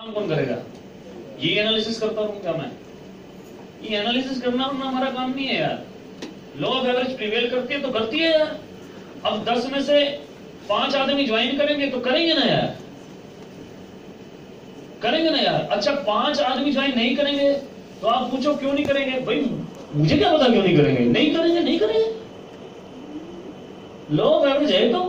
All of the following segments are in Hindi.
काम कौन करेगा? ये एनालिसिस करता हूं क्या मैं? ये एनालिसिस करना ना हमारा काम नहीं है यार। लॉ ऑफ एवरेज प्रिवेल करती है तो करती है यार। अब 10 में से 5 आदमी ज्वाइन करेंगे तो करेंगे ना यार, करेंगे ना यार। अच्छा 5 आदमी ज्वाइन नहीं करेंगे तो आप पूछो क्यों नहीं करेंगे? भाई मुझे क्या पता क्यों नहीं करेंगे? नहीं करेंगे, नहीं करेंगे। लॉ ऑफ एवरेज है तो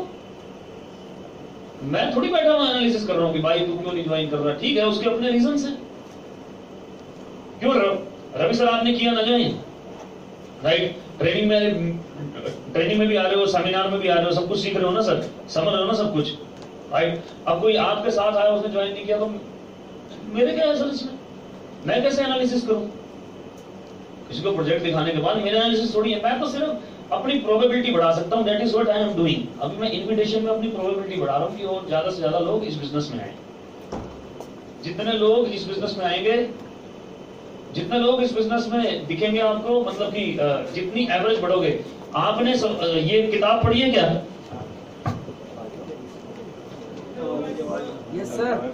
मैं थोड़ी बैठा हूं एनालिसिस कर रहा हूं कि भाई तू क्यों नहीं ज्वाइन कर रहा। ठीक है, उसके अपने रीजंस हैं। क्यों रवि सर आपने किया ना ज्वाइन, राइट? ट्रेनिंग में भी आ रहे हो, सेमिनार में भी आ रहे हो, सब कुछ सीख रहे हो ना सर, समझ रहे हो ना सब कुछ, राइट? अब कोई आपके साथ आया उसने ज्वाइन नहीं किया तो मेरे क्या है सर इसमें? मैं कैसे एनालिसिस करूं? किसी को प्रोजेक्ट दिखाने के बाद मेरा एनालिसिस थोड़ी है। मैं तो सिर्फ अपनी प्रोबेबिलिटी बढ़ा सकता हूं। That is what I am doing. अभी मैं इन्विटेशन में अपनी प्रोबेबिलिटी बढ़ा रहा हूं कि और ज्यादा से ज्यादा लोग इस बिजनेस में आए। जितने लोग इस बिजनेस में आएंगे, जितने लोग इस बिजनेस में दिखेंगे आपको, मतलब कि जितनी एवरेज बढ़ोगे। आपने ये किताब पढ़ी है क्या? Yes sir.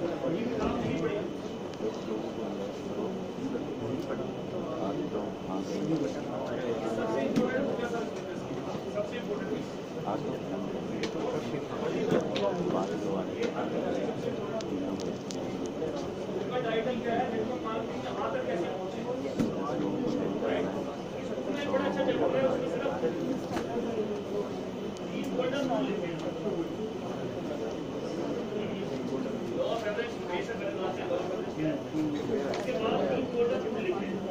टाइटल क्या है? नेटवर्क मार्केटिंग में यहाँ तक कैसे पहुंचे? बड़ा अच्छा चल रहा है, उसमें सिर्फ गोल्डन नॉलेज है। लॉ ऑफ एवरेज बेसिक बनाते हैं, लॉ ऑफ एवरेज क्या है, उसके बाद गोल्डन लिखते हैं।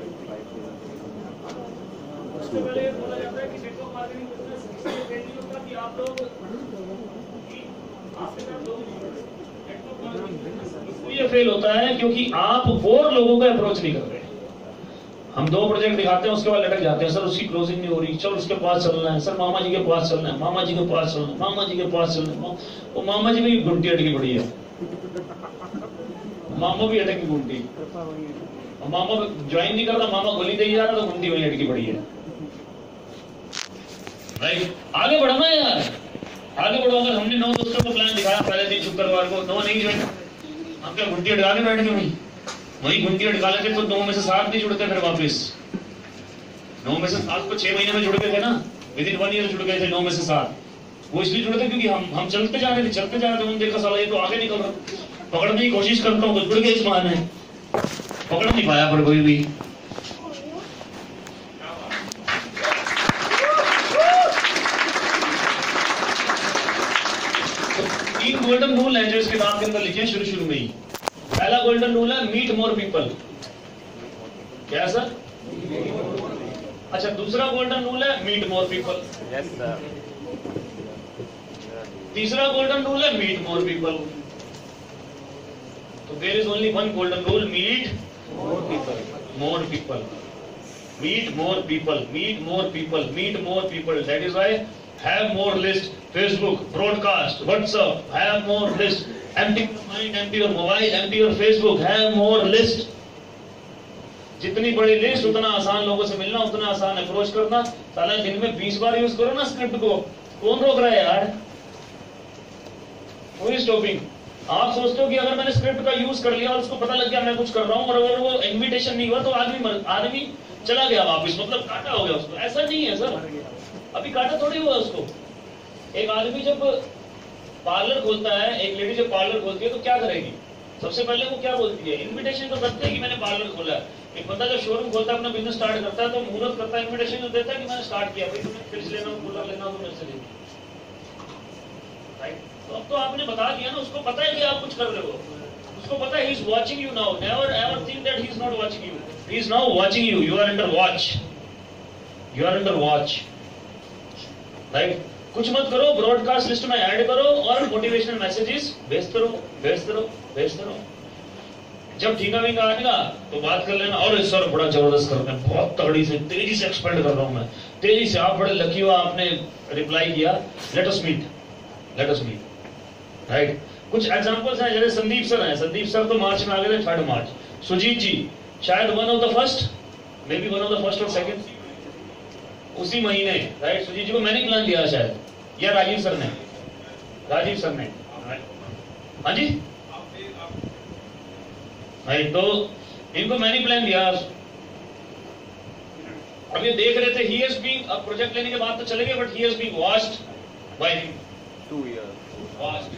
उससे पहले बोला जाता है कि नेटवर्क मार्केटिंग बिजनेस इसलिए फेल नहीं होता कि आप लोग आपके साथ लोग ये फेल होता है क्योंकि आप बोर लोगों को अप्रोच नहीं कर रहे। हम 2 प्रोजेक्ट दिखाते हैं, उसके बाद लटक जाते हैं। सर उसकी क्लोजिंग नहीं हो रही, चल उसके पास चलना है, सर मामा जी के पास चलना है, मामा जी के पास चलना है, मामा जी के पास चलना है। वो मामा जी भी घुंटी अटकी पड़ी है, मामा भी अटकी घुंटी। मामा ज्वाइन नहीं करता, मामा गोली दे जा रहा तो घुंटी वही अटकी पड़ी है। राइट, आगे बढ़ना है यार, आगे बढ़ो। अगर हमने 9 दोस्तों को प्लान दिखाया पहले दिन शुक्रवार को, 9 नहीं ज्वाइन, हम क्या घुंटी अटका के बैठ गए? वही घुंटी अटका लेते तो 9 में से 7 नहीं जुड़ते फिर वापस। 9 में से 7 को 6 महीने में जुड़ गए थे ना, विद इन 1 ईयर जुड़ गए थे 9 में से 7। वो इसलिए जुड़े थे क्योंकि हम चलते जा रहे थे, चलते जा रहे थे। उन्होंने देखा साला ये तो आगे निकल रहा, पकड़ने की कोशिश करता हूँ तो जुड़ गए इस बहाने, पकड़ नहीं पाया पर कोई भी। तीन गोल्डन रूल है जो इस किताब के अंदर लिखे हैं शुरू में ही। पहला गोल्डन रूल है मीट मोर पीपल। क्या सर? अच्छा, दूसरा गोल्डन रूल है meet more people. Yes sir. तीसरा गोल्डन रूल है मीट मोर पीपल। तो there is only one golden rule, meet more people. More people, meet more people, meet more people, meet more people. That is why have more list, Facebook, broadcast, WhatsApp, have more list, empty your mind, empty your mobile, empty your Facebook, have more list। जितनी बड़ी लिस्ट उतना आसान लोगों से मिलना, उतना आसान अप्रोच करना। साला दिन में 20 बार यूज करो ना स्क्रिप्ट को, कौन रोक रहा है यार? Who is stopping? आप सोचते हो कि अगर मैंने स्क्रिप्ट का यूज कर लिया और उसको पता लग गया मैं कुछ कर रहा हूँ, और अगर वो इन्विटेशन नहीं हुआ तो आदमी चला गया वापिस, मतलब काटा हो गया उसको। ऐसा नहीं है सर, अभी काटा थोड़ी हुआ उसको। एक आदमी जब पार्लर खोलता है, एक लेडी जब पार्लर खोलती है तो क्या करेगी? सबसे पहले वो क्या बोलती है? इन्विटेशन तो करते है कि मैंने पार्लर खोला है। एक बंदा जब शोरूम खोलता है, अपना बिजनेस स्टार्ट करता है तो मुहूर्त करता है, इन्विटेशन तो देता है कि मैंने स्टार्ट किया, भाई तुम्हें फ्रिज लेना हो, कूलर लेना हो तो मेरे से ले। राइट, तो अब तो आपने बता दिया ना, उसको पता है कि आप कुछ कर रहे हो, उसको पता है he is watching you now. Never ever think that he is not watching you, he is now watching you. You are under watch, you are under watch. Right, कुछ मत करो, ब्रॉडकास्ट लिस्ट में ऐड करो और मोटिवेशनल मैसेजेस भेजते रहो, भेजते रहो, भेजते रहो। जब ठीका वीका आएगा तो बात कर लेना, और सर बड़ा जबरदस्त कर रहे हैं, बहुत तगड़ी से तेजी से एक्सपेंड कर रहा हूं मैं, तेजी से। आप बड़े लकी हो, आपने रिप्लाई किया, let us meet, let us meet. Right, कुछ एग्जांपल्स हैं, जैसे संदीप सर हैं। संदीप सर तो मार्च में आ गए थे, 3 मार्च। सुजीत जी शायद one of the first, may be one of the first और सेकंड उसी महीने। राइट, सुजीत जी को मैंने प्लान दिया शायद, या राजीव सर ने, राजीव सर ने। हाँ जी, राइट, तो इनको मैंने प्लान दिया। अब ये देख रहे थे, ही हैज बीन, अब प्रोजेक्ट लेने के बाद तो चले गए, but he has been watched by him 2 years, watched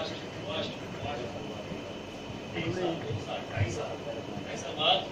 ऐसा बात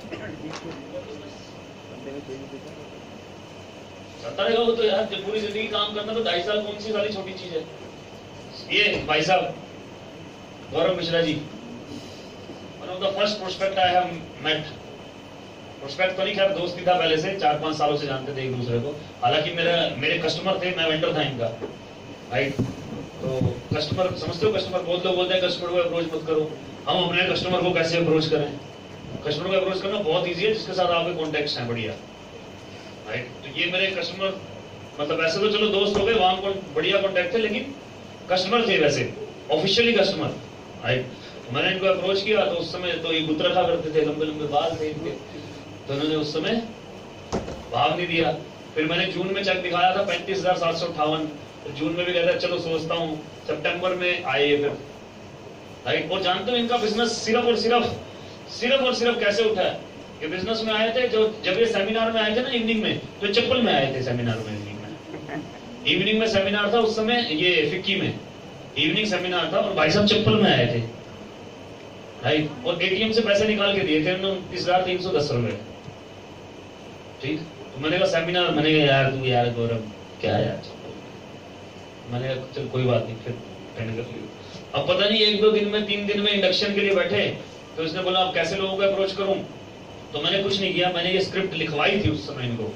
चलता रहेगा वो तो यार। जब पूरी जिंदगी काम करना तो 2.5 साल कौन सी सारी छोटी चीज है। ये भाई साहब Gaurav Mishra ji, one of the first prospect I have met. Prospect तो नहीं, खैर दोस्ती था पहले से, 4-5 सालों से जानते थे एक दूसरे को। हालांकि मेरे कस्टमर थे, मैं वेंडर था इनका, राइट। तो कस्टमर समझते हो, कस्टमर बहुत लोग बोलते हैं कस्टमर को अप्रोच मत करो। हम अपने कस्टमर को कैसे अप्रोच करें? कस्टमर को अप्रोच करना बहुत ईजी है, जिसके साथ आपके कॉन्टेक्ट्स हैं बढ़िया, राइट। तो ये मेरे कस्टमर, मतलब वैसे तो चलो दोस्त हो गए, वहां को बढ़िया कॉन्टेक्ट थे, लेकिन कस्टमर थे वैसे, ऑफिशियली कस्टमर, राइट। मैंने इनको अप्रोच किया तो उस समय तो ये गुत रखा करते थे, लंबे लंबे बाल थे इनके, तो उन्होंने उस समय भाव नहीं दिया। फिर मैंने जून में चेक दिखाया था 35,758, तो जून में भी कहता चलो सोचता हूँ, सितंबर में आए ये फिर, राइट। और जानते हो इनका बिजनेस सिर्फ और सिर्फ कैसे उठा है? ये बिजनेस में आए थे, जो जब ये सेमिनार में आए थे ना इवनिंग में, तो चप्पल में आए थे सेमिनार में। इवनिंग में सेमिनार था उस समय, ये फिक्की में इवनिंग सेमिनार था, और भाई साहब चप्पल में आए थे, राइट। और एटीएम से पैसे निकाल के दिए थे उन्होंने 29,310 रुपए, ठीक। तो मैंने कहा सेमिनार, मैंने कहा यार तू यार गौरव क्या यार, मैंने कहा चल कोई बात नहीं, फिर अटेंड कर लिया। अब पता नहीं 1-2 दिन में 3 दिन में इंडक्शन के लिए बैठे, तो उसने बोला अब कैसे लोगों को अप्रोच करूं। तो मैंने कुछ नहीं किया, मैंने ये स्क्रिप्ट लिखवाई थी उस समय इनको,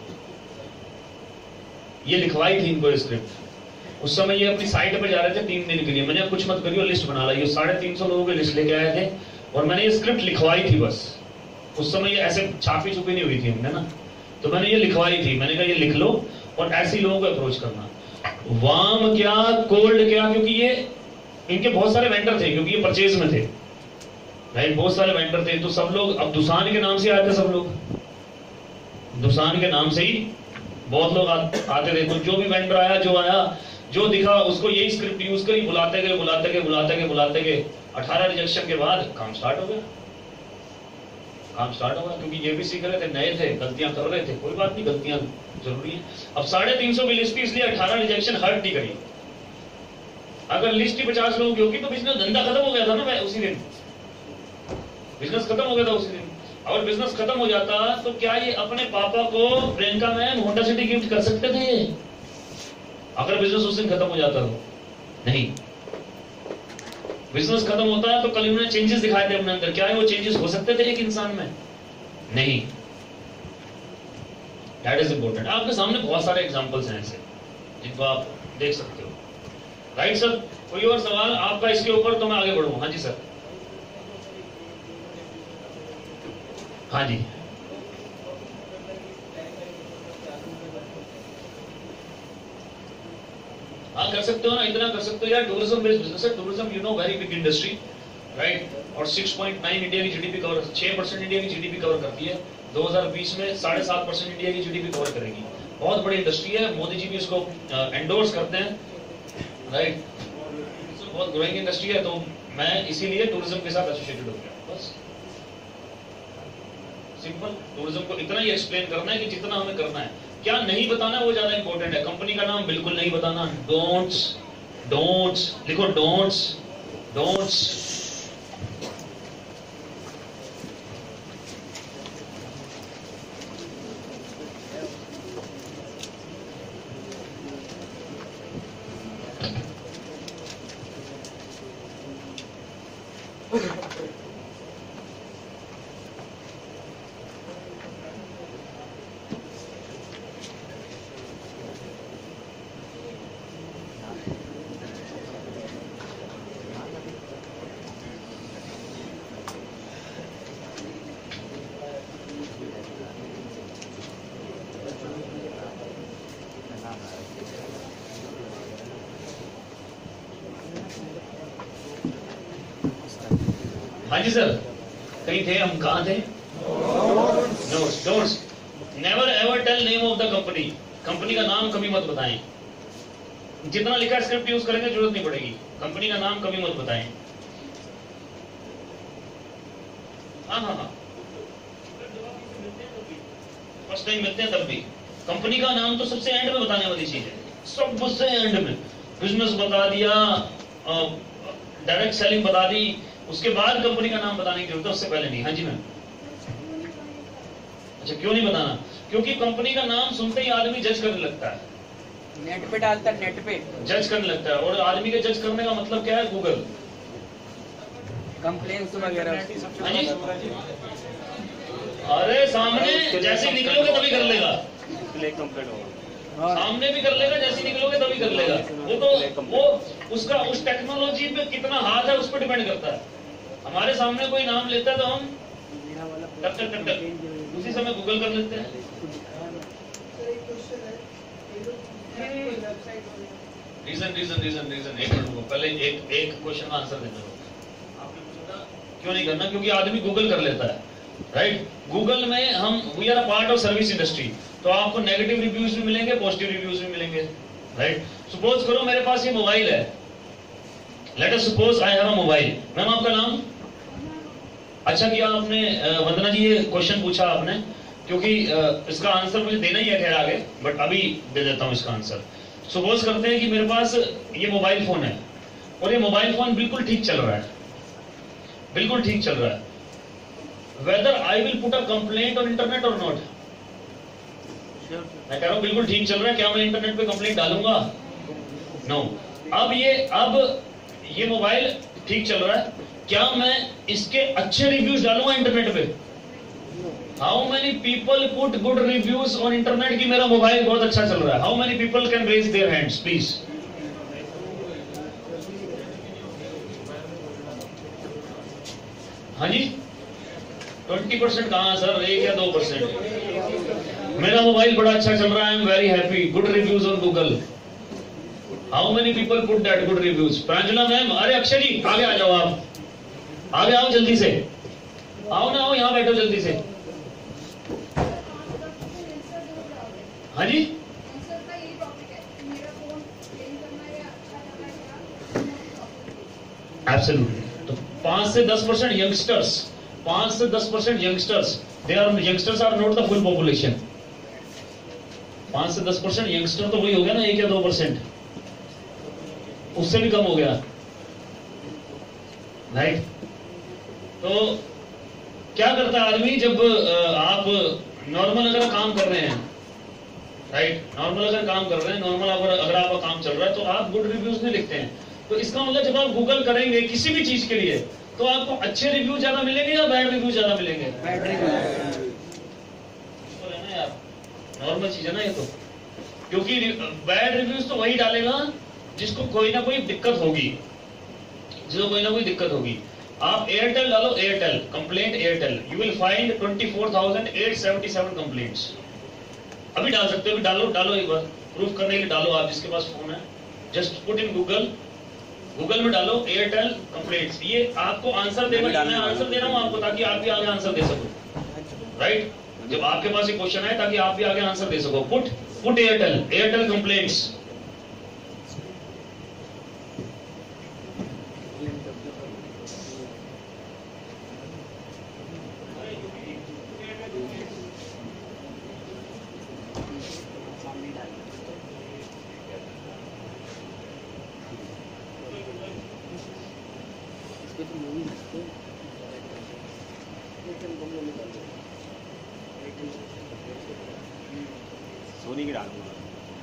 ये लिखवाई थी इनको स्क्रिप्ट। उस समय ये अपनी साइट पे जा रहे थे 3 दिन के लिए, मैंने कुछ मत करियो, लिस्ट बना लाई। 350 लोगों की लिस्ट लेके आए थे, और मैंने ये स्क्रिप्ट लिखवाई थी बस। उस समय ये ऐसे छापी छुपी नहीं हुई थी हमने ना, तो मैंने ये लिखवाई थी। मैंने कहा ये लिख लो और ऐसे लोगों को अप्रोच करना, वार्म क्या कोल्ड क्या, क्योंकि ये इनके बहुत सारे वेंडर थे, क्योंकि ये परचेज में थे, राइट। बहुत सारे वेंडर थे, तो सब लोग अब दुसान के नाम से आए थे, सब लोग दुसान के नाम से ही बहुत लोग आते थे। तो जो भी वेंडर आया, जो दिखा उसको यही स्क्रिप्ट यूज करी, बुलाते गए। 18 रिजेक्शन के बाद काम स्टार्ट हो गया, क्योंकि ये भी सीख रहे थे, नए थे, गलतियां कर रहे थे। कोई बात नहीं, गलतियां जरूरी है। अब 350 की लिस्ट थी, इसलिए 18 रिजेक्शन हर्ट नहीं करी। अगर लिस्ट ही 50 लोगों की होगी तो बिजनेस धंधा खत्म हो गया था ना उसी दिन, बिजनेस खत्म हो गया था उसी दिन। अगर बिजनेस खत्म हो जाता तो क्या ये अपने पापा को Priyanka ma'am Honda City gift कर सकते थे? अगर बिजनेस उस दिन खत्म हो जाता तो नहीं। बिजनेस खत्म होता है तो कल उन्होंने चेंजेस दिखाए थे अपने अंदर, क्या है वो चेंजेस हो सकते थे एक इंसान में? नहीं। That is important. आपके सामने बहुत सारे एग्जांपल्स हैं ऐसे, जिनको आप देख सकते हो, राइट सर। कोई और सवाल आपका इसके ऊपर, तो मैं आगे बढ़ूं। हाँ जी सर। हाँ जी, हाँ कर सकते हो ना, इतना कर सकते हो यार। टूरिज्म बेस्ड बिजनेस है, tourism you know very big industry, right. और 6.9 इंडिया की जीडीपी कवर, 6% इंडिया की जीडीपी कवर करती है। 2020 में 7.5% इंडिया की जीडीपी कवर करेगी। बहुत बड़ी इंडस्ट्री है, मोदी जी भी इसको एंडोर्स करते हैं, राइट। बहुत ग्रोइंग इंडस्ट्री है, तो मैं इसीलिए टूरिज्म के साथ एसोसिएटेड हो गया, बस सिंपल। टूरिज्म को इतना ही एक्सप्लेन करना है कि जितना हमें करना है, क्या नहीं बताना वो ज्यादा इंपॉर्टेंट है। कंपनी का नाम बिल्कुल नहीं बताना, डोंट्स लिखो, डोंट्स। हाँ जी सर, कहीं थे हम, कहाँ थे? Don'ts. Never ever tell name of the company. Company का नाम कभी मत बताएं। जितना लिखा स्क्रिप्ट यूज करेंगे जरूरत नहीं पड़ेगी। कंपनी का नाम कभी मत बताएं। हाँ हाँ हाँ, फर्स्ट टाइम मिलते हैं तब भी। कंपनी का नाम तो सबसे एंड में बताने वाली चीज है, सबसे एंड में। बिजनेस बता दिया, डायरेक्ट सेलिंग बता दी, उसके बाद कंपनी का नाम बताने की जरूरत है, उससे पहले नहीं। हाँ जी मैम। अच्छा, क्यों नहीं बताना? क्योंकि कंपनी का नाम सुनते ही आदमी जज करने लगता है, नेट पे डालता है, नेट पे जज करने लगता है। और आदमी के जज करने का मतलब क्या है? गूगल, कंप्लेंट्स वगैरह। हाँ जी। अरे सामने जैसे निकलोगे तभी कर लेगा, सामने भी कर लेगा, जैसे निकलोगे तभी कर लेगा। वो उसका उस टेक्नोलॉजी पे कितना हाथ है उस पर डिपेंड करता है। हमारे सामने कोई नाम लेता है तो हम टक टक टक टक उसी समय गूगल कर लेते हैं। रीजन एक मिनट को पहले एक क्वेश्चन का आंसर देना। आपने पूछा था क्यों नहीं करना? क्योंकि आदमी गूगल कर लेता है, राइट। गूगल में हम we are a part of service industry, तो आपको नेगेटिव रिव्यूज भी मिलेंगे, पॉजिटिव रिव्यूज भी मिलेंगे, राइट। सपोज करो मेरे पास ये मोबाइल है, let us suppose I have a mobile. Ma'am आपका नाम? अच्छा किया आपने वंदना जी ये क्वेश्चन पूछा आपने, क्योंकि इसका आंसर मुझे देना ही है खैर आगे, बट अभी दे देता हूं इसका आंसर। सपोज करते हैं कि मेरे पास ये मोबाइल फोन है और ये मोबाइल फोन बिल्कुल ठीक चल रहा है, बिल्कुल ठीक चल रहा है। Whether I will put a complaint on internet और नॉट? मैं कह रहा हूं बिल्कुल ठीक चल रहा है, क्या मैं इंटरनेट पे कंप्लेंट डालूंगा? नो। अब ये मोबाइल ठीक चल रहा है, क्या मैं इसके अच्छे रिव्यूज डालूंगा इंटरनेट पे? How many people put good reviews on internet कि मेरा मोबाइल बहुत अच्छा चल रहा है? How many people can raise their hands please? हाँ जी, 20% कहां सर, 1 या 2%? मेरा मोबाइल बड़ा अच्छा चल रहा है, I am very happy, good reviews on Google. How many people put that good reviews? Pranjala ma'am, अरे अक्षय जी आगे आ जाओ, आप आगे आओ जल्दी से, आओ ना, आओ यहां बैठो जल्दी से। हाँ जी, एब्सोल्युटली। तो 5 से 10% यंगस्टर्स, 5 से 10% youngsters, youngsters are not the full population. 5 से 10% यंगस्टर तो वही हो गया ना, 1 या 2%, उससे भी कम हो गया, राइट। तो क्या करता है आदमी जब आप नॉर्मल अगर काम कर रहे हैं, राइट, नॉर्मल अगर काम कर रहे हैं, नॉर्मल अगर आपका काम चल रहा है तो आप गुड रिव्यूज नहीं लिखते हैं। तो इसका मतलब जब आप गूगल करेंगे किसी भी चीज के लिए तो आपको अच्छे रिव्यू ज्यादा मिलेंगे या बैड रिव्यू ज्यादा मिलेंगे? Bad review. यार नॉर्मल चीज है ना ये तो, क्योंकि बैड रिव्यूज तो वही डालेगा जिसको कोई ना कोई दिक्कत होगी, जिसको कोई ना कोई दिक्कत होगी। आप एयरटेल डालो, Airtel complaint Airtel, you will find 24,877 complaints. अभी डाल सकते हो, अभी डालो एक बार प्रूफ करने के लिए डालो, आप जिसके पास फोन है जस्ट पुट इन गूगल में डालो एयरटेल कंप्लेंट्स। ये आपको आंसर देगा, मैं आंसर दे रहा हूं आपको ताकि आप भी आगे आंसर दे सको, राइट। जब आपके पास ये क्वेश्चन आए ताकि आप भी आगे आंसर दे सको। Put Airtel complaints. सोनी की डाल दूंगा।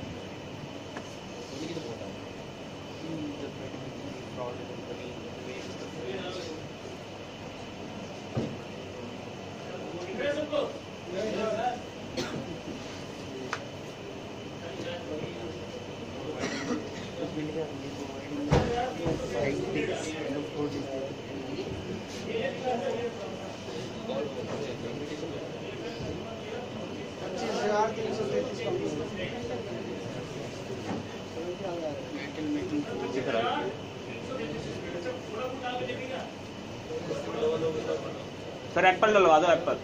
सर एप्पल डलवा दो, एप्पल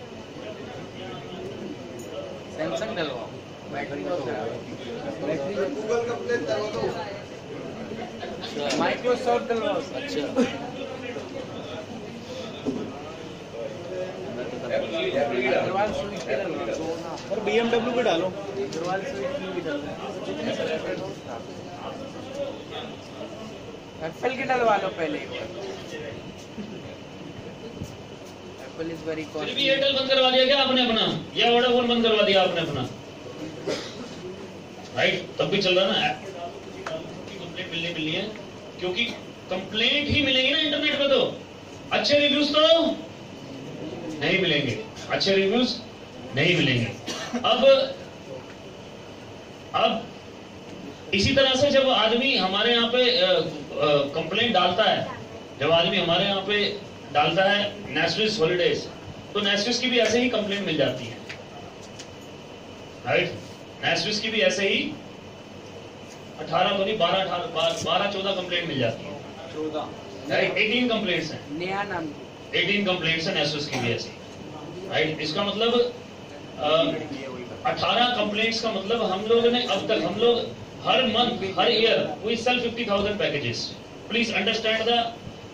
सैमसंग डलवाओ, बैटरी गूगल कंप्लेंट करवा दो, माइक्रोसॉफ्ट डलवाओ। अच्छा अग्रवाल स्वीट के डलवाओ। और BMW पे डालो। अग्रवाल स्वीट में भी डलवा। एप्पल के डलवा लो पहले एक बार। एप्पल इज वेरी फिर भी कॉस्टली। एयरटेल बंद करवा दिया क्या आपने अपना, या वोडाफोन बंद करवा दिया आपने अपना? राइट, तब भी चल रहा ना। कंप्लेंट मिलनी है, क्योंकि कंप्लेंट ही मिलेंगी ना इंटरनेट पे, तो अच्छे रिव्यूज तो नहीं मिलेंगे, अच्छे रिव्यूज नहीं मिलेंगे। अब इसी तरह से जब आदमी हमारे यहाँ पे कंप्लेंट डालता है, जब आदमी हमारे यहाँ पे डालता है नेस्विस हॉलीडेज, तो नेस्विस की भी ऐसे ही कंप्लेंट मिल जाती है। राइट, नेस्विस की भी ऐसे ही 18 तो नहीं 12-14 कंप्लेंट मिल जाती है। 14। राइट, 18 कंप्लेंट्स हैं, नेहा नाम 18 कंप्लेंट्स हैं नेस्विस की भी ऐसी। राइट, इसका मतलब 18 कंप्लेंट्स का मतलब हम लोगों ने अब तक, हम लोग हर मंथ, हर year we sell 50,000 packages. Please understand the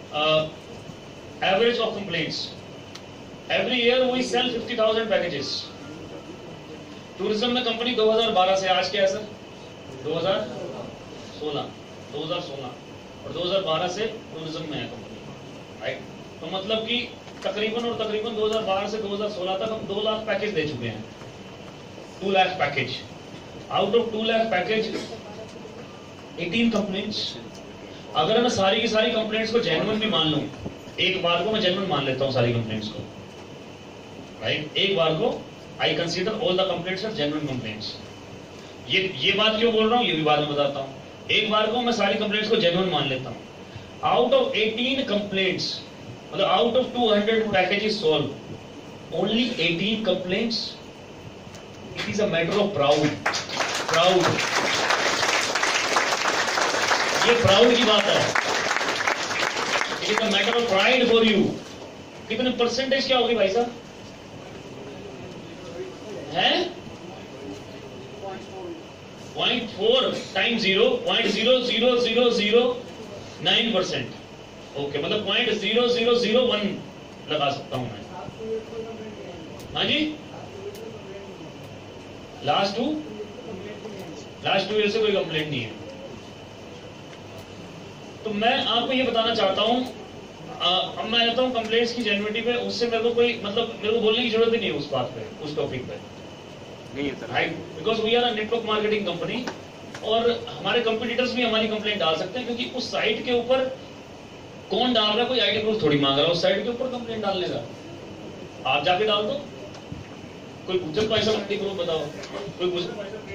average of complaints. Every year we sell 50,000 packages. Tourism में कंपनी 2012 से, आज क्या है सर? 2016 और 2012 से टूरिज्म में है कंपनी। राइट, तो मतलब कि तकरीबन 2012 से 2016 तक हम 2 लाख पैकेज दे चुके हैं। 2 lakh package. Out of 2 lakh package 18 complaints. अगर मैं सारी की सारी कंप्लेंट्स को जेन्युइन भी मान लूं, एक बार को मैं जेन्युइन मान लेता हूं सारी कंप्लेंट्स को। राइट, एक बार को I consider all the complaints are genuine complaints. ये बात क्यों बोल रहा हूं ये भी बाद में बताता हूं। एक बार को मैं सारी कंप्लेंट्स को जेन्युइन मान लेता हूं। आउट ऑफ 18 कंप्लेंट्स, मतलब out of 200 packages solve, only 18 complaints. It is a matter of proud. ये प्राउड की बात है। It is a matter of pride for you. कितने परसेंटेज क्या होगी भाई साहब? है 0.4 टाइम 0, 0.00009%। ओके, मतलब 0.0001 लगा सकता हूं मैं। हाँ जी, लास्ट टू ईयर से कोई कंप्लेंट नहीं है। तो मैं आपको ये बताना चाहता हूं, अब मैं आता हूं कंप्लेंट्स की जेन्युइनिटी पे। उससे मेरे को कोई मतलब मेरे को बोलने की जरूरत ही नहीं है उस बात पे, उस टॉपिक पे। नहीं है sir. Right, because we are a network marketing company, और हमारे कंपटीटर्स भी हमारी कंप्लेंट डाल सकते हैं, क्योंकि उस साइट के ऊपर कौन डाल रहा है, कोई आईडी प्रूफ थोड़ी मांग रहा है उस साइट के ऊपर कंप्लेंट डालने का। आप जाके डाल दो। कोई पूछे पैसा आईडी प्रूफ बताओ, कोई पूछ,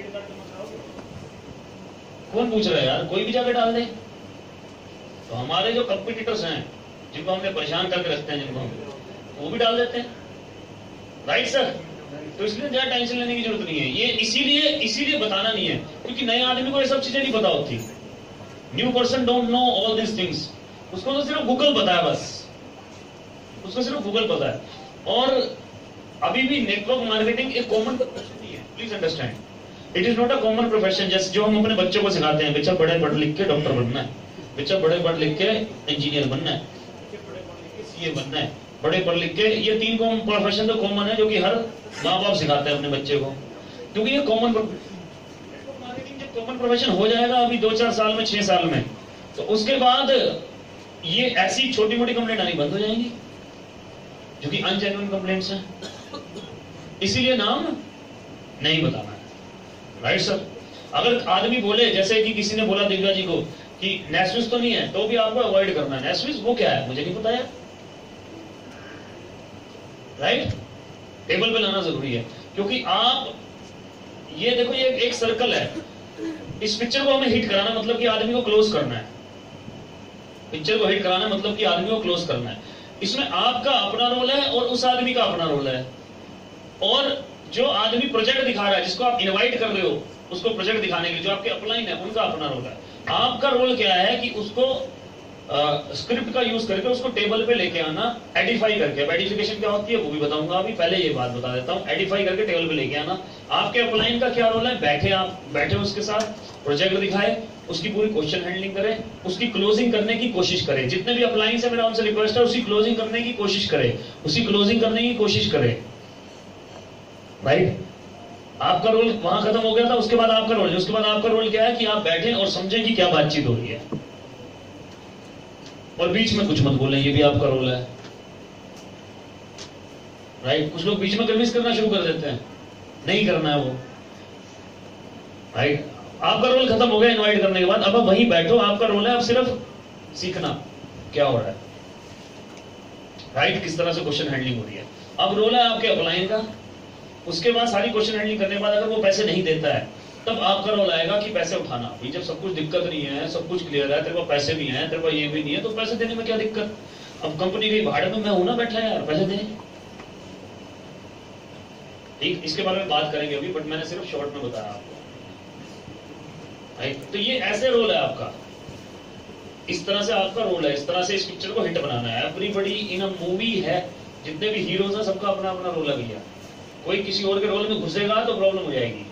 कौन पूछ रहा है यार? कोई भी जाके डाल दे। तो हमारे जो कंपटीटर्स हैं, जिनको हमने परेशान करके रखते हैं, जिनको वो भी डाल देते हैं। राइट सर, तो इसलिए ज्यादा टेंशन लेने की जरूरत नहीं है। ये इसीलिए बताना नहीं है, क्योंकि नए आदमी को ये सब चीजें नहीं पता होती। New person don't know all this things. उसको तो सिर्फ गूगल पता है, बस उसको सिर्फ गूगल पता है। और अभी भी नेटवर्क मार्केटिंग एक कॉमन प्रोफेशन नहीं है। Please understand, it is not a common profession. जैसे जो हम अपने बच्चों को सिखाते हैं, बच्चा बड़े पढ़ लिख के डॉक्टर बनना है, बच्चा बड़े पढ़ लिख के इंजीनियर बनना है, सीए बनना है, बड़े पढ़ लिख के, ये 3 प्रोफेशन तो कॉमन है, जो कि हर माँ बाप सिखाते हैं अपने बच्चे को, क्योंकि ये कॉमन मार्केटिंग जब कॉमन प्रोफेशन हो जाएगा अभी 2-4 साल में, 6 साल में, तो उसके बाद ये ऐसी छोटी मोटी कंप्लेंट आनी बंद हो जाएंगी, जो कि अनजेन्युइन कंप्लेंट्स हैं। इसीलिए नाम नहीं बताना है। राइट सर, अगर आदमी बोले, जैसे कि किसी ने बोला दिव्या जी को कि नेस्विस तो नहीं है, तो भी आपको अवॉइड करना है। नेस्विस वो क्या है मुझे नहीं पता यार। राइट, टेबल पे लाना जरूरी है, क्योंकि आप ये देखो, ये एक सर्कल है। इस पिक्चर को हमें हिट कराना मतलब कि आदमी को क्लोज करना है। पिक्चर को हिट कराना मतलब कि आदमी को क्लोज करना है। इसमें आपका अपना रोल है और उस आदमी का अपना रोल है। और जो आदमी प्रोजेक्ट दिखा रहा है, जिसको आप इनवाइट कर रहे हो उसको प्रोजेक्ट दिखाने के लिए, जो आपके अपलाइन है, उनका अपना रोल है। आपका रोल क्या है कि उसको स्क्रिप्ट का यूज करके उसको टेबल पे लेके आना, एडिफाई करके। अब एडिफिकेशन क्या होती है वो भी बताऊंगा, अभी पहले ये बात बता देता हूँ। एडिफाई करके टेबल पे लेके आना। आपके अपलाइन का क्या रोल है? बैठे, आप बैठे उसके साथ, प्रोजेक्ट दिखाए, उसकी पूरी क्वेश्चन हैंडलिंग करें, उसकी क्लोजिंग करने की कोशिश करें। जितने भी अप्लायंस है मेरा उनसे रिक्वेस्ट है, उसकी क्लोजिंग करने की कोशिश करें, उसकी क्लोजिंग करने की कोशिश करें। राइट, आपका रोल वहां खत्म हो गया था, उसके बाद आपका रोल, उसके बाद आपका रोल क्या है कि आप बैठें और समझें कि क्या बातचीत हो रही है, और बीच में कुछ मत बोलें, ये भी आपका रोल है। राइट, कुछ लोग बीच में कन्विंस करना शुरू कर देते हैं, नहीं करना है वो। राइट, आपका रोल खत्म हो गया इनवाइट करने के बाद, अब आप वहीं बैठो, आपका रोल है अब सिर्फ सीखना क्या हो रहा है। राइट, किस तरह से क्वेश्चन हैंडलिंग हो रही है। अब रोल है आपके अप्लाइंग का, उसके बाद सारी क्वेश्चन हैंडलिंग करने के बाद अगर वो पैसे नहीं देता है, तब आपका रोल आएगा कि पैसे उठाना। भाई जब सब कुछ दिक्कत नहीं है, सब कुछ क्लियर है, तेरे को पैसे भी हैं, तेरे को ये भी नहीं है, तो पैसे देने में क्या दिक्कत। अब कंपनी के भाड़े में मैं हूं ना बैठा यार, पैसे दे। ठीक, इसके बारे में बात करेंगे अभी, बट मैंने सिर्फ शॉर्ट में बताया आपको। तो ये ऐसे रोल है आपका, इस तरह से आपका रोल है, इस तरह से इस पिक्चर को हिट बनाना है। एवरीबॉडी इन अ मूवी है, जितने भी हीरोज हैं सबका अपना अपना रोल है भैया। कोई किसी और के रोल में घुसेगा तो प्रॉब्लम हो जाएगी।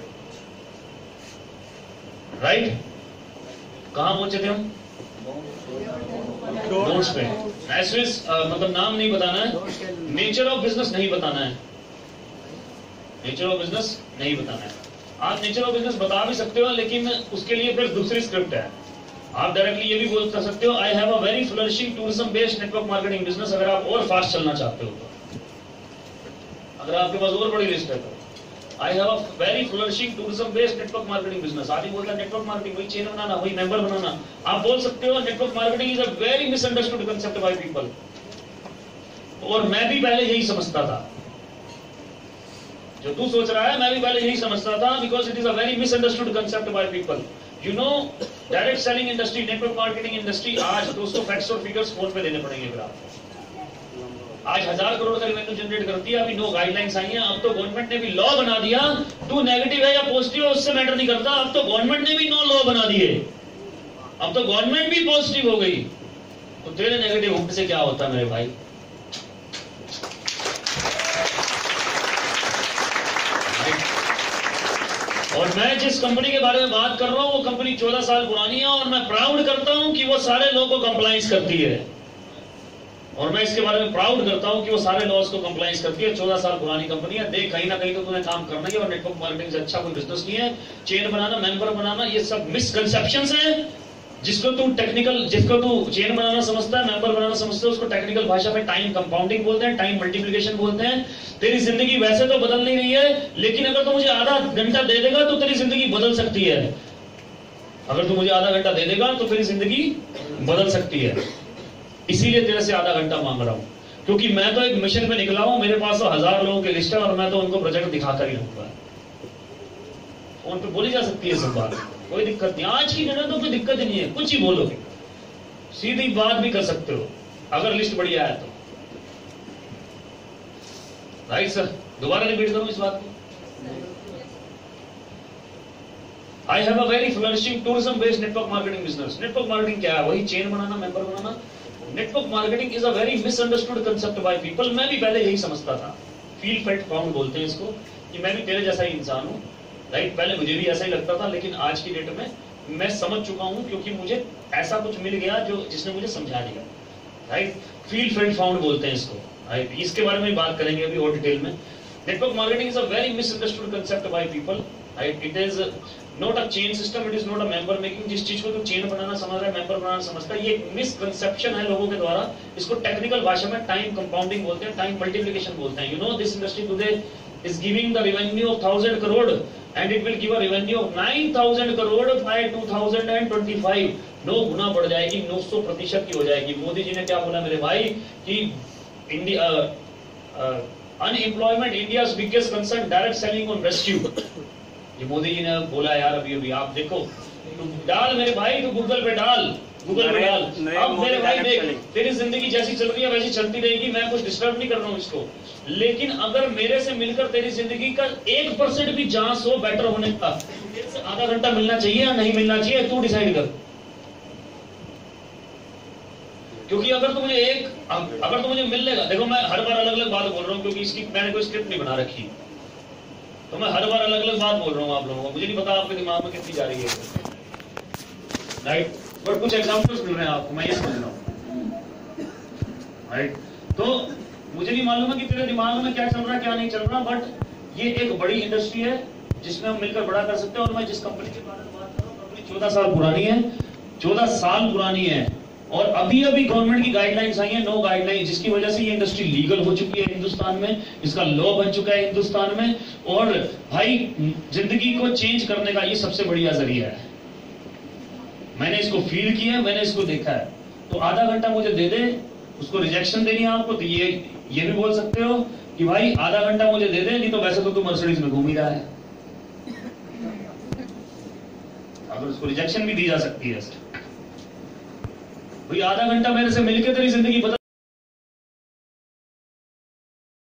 राइट, कहां पहुंचे थे हम? नोट्स पे। मतलब नाम नहीं बताना है, नेचर ऑफ बिजनेस नहीं बताना है, नेचर ऑफ बिजनेस नहीं बताना है। आप नेचर ऑफ बिजनेस बता भी सकते हो, लेकिन उसके लिए फिर दूसरी स्क्रिप्ट है। आप डायरेक्टली ये भी बोल सकते हो, I have a very flourishing tourism based network marketing business, अगर आप और फास्ट चलना चाहते हो तो, अगर आपके पास और बड़ी लिस्ट है तो। I have a very flourishing tourism based network marketing business. आदमी बोलता है नेटवर्क मार्केटिंग वही चेन बनाना, वही मेंबर बनाना। आप बोल सकते हो network marketing is a very misunderstood concept by people, और मैं भी पहले यही समझता था। जो तू सोच रहा है मैं भी पहले यही समझता था, because it is a very misunderstood concept by people. You know, direct selling industry, network marketing industry आज 200 फैक्ट्स और फिगर्स फोन पे देने पड़ेंगे फिर आपको। आज 1000 करोड़ का रेवेन्यू जनरेट करती है। अभी नो गाइडलाइंस आई हैं, अब तो गवर्नमेंट ने भी लॉ बना दिया। तू नेगेटिव है या पॉजिटिव है उससे मैटर नहीं करता, अब तो गवर्नमेंट ने भी नो लॉ बना दिए। अब तो गवर्नमेंट भी पॉजिटिव हो गई, तो तेरे नेगेटिव होने से क्या होता है मेरे भाई। और मैं जिस कंपनी के बारे में बात कर रहा हूं वो कंपनी 14 साल पुरानी है, और मैं प्राउड करता हूं कि वो सारे लॉ को कंप्लाइंस करती है, और मैं इसके बारे में प्राउड करता हूं कि वो सारे लॉज को कंप्लाइंस करती है। 14 साल पुरानी कंपनी है। देख, कहीं ना कहीं तो तुम्हें काम करना ही है, और नेटवर्क मार्केटिंग से अच्छा कोई बिजनेस नहीं है। चेन बनाना, मेंबर बनाना, ये सब मिसकंसेप्शंस हैं। जिसको तू चेन बनाना समझता है, मेंबर बनाना समझता है, उसको टेक्निकल भाषा में टाइम कंपाउंडिंग बोलते हैं, टाइम मल्टीप्लिकेशन बोलते हैं। तेरी जिंदगी वैसे तो बदल नहीं रही है, लेकिन अगर तू मुझे आधा घंटा दे देगा तो तेरी जिंदगी बदल सकती है। अगर तू मुझे आधा घंटा दे देगा तो तेरी जिंदगी बदल सकती है। इसीलिए तेरे से आधा घंटा मांग रहा हूं, क्योंकि मैं तो एक मिशन पे निकला हूं। मेरे पास तो 1000 लोगों की लिस्ट है, और मैं तो उनको प्रोजेक्ट दिखाकर ही रहूंगा। फोन पे बोली जा सकती है सब बात, कोई दिक्कत नहीं। आज की जनता तो कोई दिक्कत ही नहीं है, कुछ ही बोलो, सीधी बात भी कर सकते हो अगर लिस्ट बढ़िया है तो। राइट सर, दोबारा रिपीट करूं इस बात को। I have a very flourishing tourism based network marketing business. Network marketing क्या है? वही चेन बनाना, मेंबर बनाना। Network marketing is a very misunderstood concept by people. मैं भी पहले यही समझता था, फील फेल्ट फाउंड बोलते हैं इसको, कि मैं भी तेरे जैसा ही इंसान हूं। राइट, पहले मुझे भी ऐसा ही लगता था, लेकिन आज की डेट में मैं समझ चुका हूं, क्योंकि मुझे ऐसा कुछ मिल गया जो जिसने मुझे समझा दिया। राइट, फील फेल्ट फाउंड बोलते हैं इसको। राइट, इसके बारे में बात करेंगे अभी और डिटेल में। Network marketing is a very misunderstood concept by people. Right, it is not a chain system, it is not a member making. जिस चीज को तुम चेन बनाना समझ रहा है, मेंबर बनाना समझता है, ये एक मिसकंसेप्शन है लोगों के द्वारा। इसको टेक्निकल भाषा में टाइम कंपाउंडिंग बोलते हैं, टाइम मल्टीप्लिकेशन बोलते हैं। You know, this industry today is giving the revenue of 1000 crore and it will give a revenue of 9000 crore by 2025। 9 गुना बढ़ जाएगी, 900% की हो जाएगी। मोदी जी ने क्या बोला मेरे भाई कि India unemployment India's biggest concern, direct selling on rescue. ये मोदी जी ने बोला यार अभी आप देखो, तुम डाल मेरे भाई, तो गूगल पे डाल, गूगल पे डाल। अब मेरे भाई देख, तेरी जिंदगी जैसी चल रही है वैसी चलती रहेगी, मैं कुछ डिस्टर्ब नहीं कर रहा हूँ इसको। लेकिन अगर मेरे से मिलकर तेरी जिंदगी का 1% भी चांस हो बेटर होने का, तेरे से आधा घंटा मिलना चाहिए या नहीं मिलना चाहिए, तू डिसाइड कर। क्योंकि अगर तो मुझे मिल लेगा, देखो मैं हर बार अलग अलग बात बोल रहा हूँ, क्योंकि इसकी मैंने कोई स्क्रिप्ट नहीं बना रखी, तो मैं हर बार अलग अलग बात बोल रहा हूँ आप लोगों को। मुझे नहीं पता आपके दिमाग में कितनी जा रही है। राइट, बट कुछ एग्जांपल्स मिल रहे हैं आपको, मैं ये समझ रहा हूँ, राइट। तो मुझे नहीं मालूम है कि तेरे दिमाग में क्या चल रहा है क्या नहीं चल रहा, बट ये एक बड़ी इंडस्ट्री है जिसमें हम मिलकर बड़ा कर सकते हैं। और मैं जिस कंपनी के बारे में बात कर रहा हूँ, कंपनी 14 साल पुरानी है, 14 साल पुरानी है, और अभी अभी गवर्नमेंट की गाइडलाइंस आई है, नो गाइडलाइन, जिसकी वजह से ये इंडस्ट्री लीगल हो चुकी है हिंदुस्तान में, इसका लॉ बन चुका है हिंदुस्तान में। और भाई जिंदगी को चेंज करने का ये सबसे बढ़िया जरिया है। मैंने इसको फील किया है, मैंने इसको देखा है। तो आधा घंटा मुझे दे दे, उसको रिजेक्शन देनी है आपको, तो ये भी बोल सकते हो कि भाई आधा घंटा मुझे दे दे, नहीं तो वैसे तो तू मर्सिडीज में घूम ही रहा है। अगर उसको रिजेक्शन भी दी जा सकती है, भाई आधा घंटा मेरे से मिलके तेरी जिंदगी बदल